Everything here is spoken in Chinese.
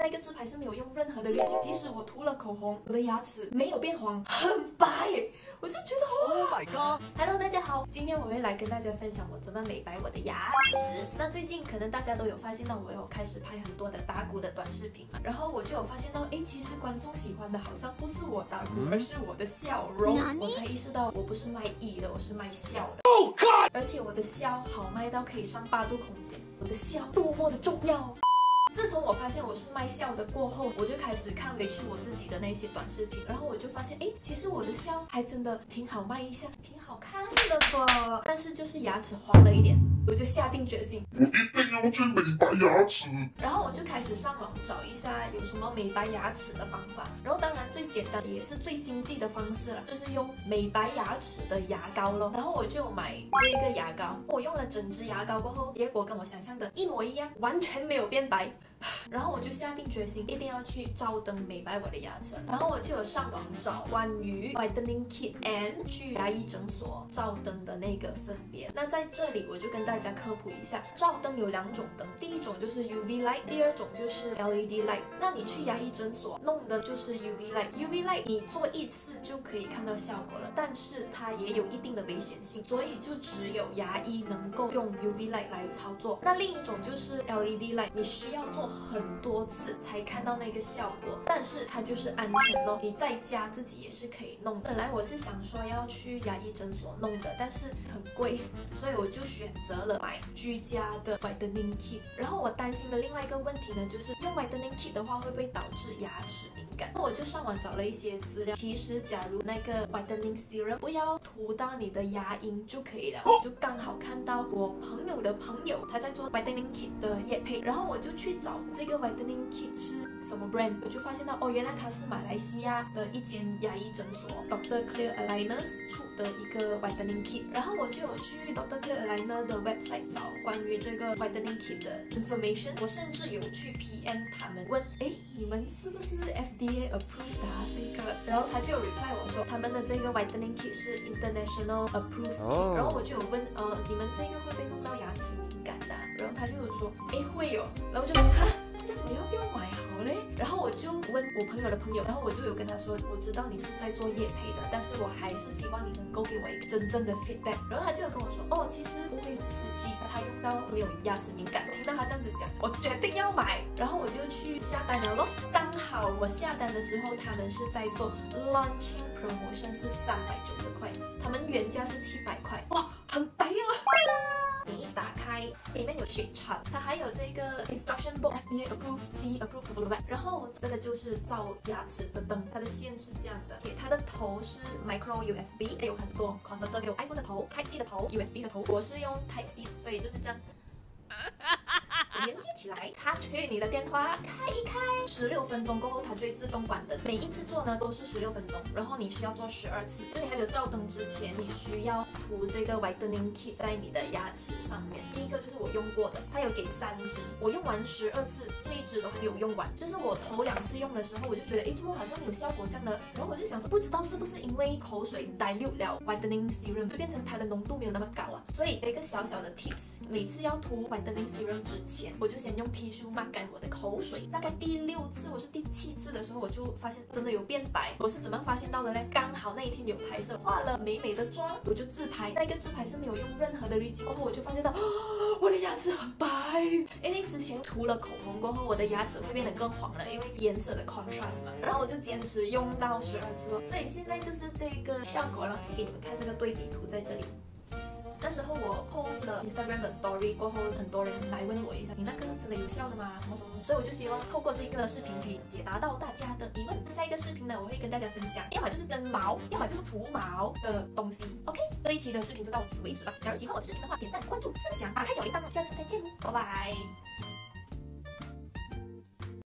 那个自拍是没有用任何的滤镜，即使我涂了口红，我的牙齿没有变黄，很白，我就觉得 Oh my god！Hello， 大家好，今天我会来跟大家分享我怎么美白我的牙齿。那最近可能大家都有发现到，我有开始拍很多的打鼓的短视频嘛，然后我就有发现到，其实观众喜欢的好像不是我打鼓，而是我的笑容。我才意识到，我不是卖艺的，我是卖笑的。Oh God！ 而且我的笑好卖到可以上8度空间，我的笑多么的重要。自从我发现我是卖笑的过后，我就开始看回去我自己的那些短视频，然后我就发现，其实我的笑还真的挺好卖一下，挺好看的吧。但是就是牙齿黄了一点，我就下定决心， 我一定要去美白牙齿。 然后我就开始上网找一下有什么美白牙齿的方法。然后当然最简单也是最经济的方式了，就是用美白牙齿的牙膏咯。然后我就买这一个牙膏，我用了整支牙膏过后，结果跟我想象的一模一样，完全没有变白。然后我就下定决心一定要去照灯美白我的牙齿，然后我就有上网找关于 whitening kit and 去牙医诊所照灯的那个分别。那在这里我就跟大家科普一下，照灯有2种灯，第一种就是 UV light， 第二种就是 LED light。那你去牙医诊所弄的就是 UV light，UV light 你做1次就可以看到效果了，但是它也有一定的危险性，所以就只有牙医能够用 UV light 来操作。那另一种就是 LED light， 你需要做很多次才看到那个效果，但是它就是安全咯，你在家自己也是可以弄的。本来我是想说要去牙医诊所弄的，但是很贵，所以我就选择了买居家的 whitening kit。然后我担心的另外一个问题呢，就是用 whitening kit 的话会不会导致牙齿敏感？那我就上网找了一些资料，其实假如那个 whitening serum 不要涂到你的牙龈就可以了。就刚好看到我朋友的朋友他在做 whitening kit 的业配，然后我就去找这个 whitening kit 是什么 brand， 我就发现到原来它是马来西亚的一间牙医诊所 Dr. Clear Aligners 出的一个 whitening kit。然后我就有去 Dr. Clear Aligner 的 website 找关于这个 whitening kit 的 information， 我甚至有去 PM 他们问，你们是不是 FDA approved 的这个？然后他就有 reply 我说，他们的这个 whitening kit 是 international approved kit。然后我就有问，你们这个会不会弄到牙齿敏感的？然后他就有说，会有。然后我就哈，这样我要不要买好嘞？然后我就问我朋友的朋友，然后我就有跟他说，我知道你是在做业配的，但是我还是希望你能够给我一个真正的 feedback。然后他就有跟我说，其实不会很刺激，他用到没有牙齿敏感。听到他这样子讲，我决定要买，然后我就去下单了咯。刚好我下单的时候，他们是在做 launching promotion， 是390块，他们原价是700块，哇，很抵啊！你一打开，里面有血铲，它还有这个 instruction book FDA approved C approved， 然后这个就是照牙齿的灯，它的线是这样的，它的头是 micro USB， 有很多 converter， 有 iPhone 的头、Type C 的头、USB 的头，我是用 Type C， 所以就是这样。连接起来，插去你的电话，开一开，16分钟过后它就会自动关灯。每一次做呢都是16分钟，然后你需要做12次。就你还没有照灯之前，你需要涂这个 whitening kit 在你的牙齿上面。第一个就是我用过的，它有给3支，我用完12次，这一支都还没有用完。就是我头2次用的时候，我就觉得怎么好像没有效果这样的，然后我就想说，不知道是不是因为口水dilute了 whitening serum， 就变成它的浓度没有那么高啊。所以有一个小小的 tips， 每次要涂 whitening serum 之前，我就先用 tissue 抹干我的口水。大概第6次，我是第7次的时候，我就发现真的有变白。我是怎么发现到的呢？刚好那一天有拍摄，化了美美的妆，我就自拍。那个自拍是没有用任何的滤镜，过后我就发现到，我的牙齿很白。因为之前涂了口红过后，我的牙齿会变得更黄了，因为颜色的 contrast 嘛。然后我就坚持用到12次了，所以现在就是这个效果了。给你们看这个对比图在这里。那时候我 post 了 Instagram 的 story 过后，很多人来问我一下，你那个真的有效的吗？什么什么？所以我就希望透过这个视频可以解答到大家的疑问。下一个视频呢，我会跟大家分享，要么就是真毛，要么就是除毛的东西。OK， 这一期的视频就到此为止了。假如喜欢我的视频的话，点赞、关注、分享，打开小铃铛，下次再见，拜拜。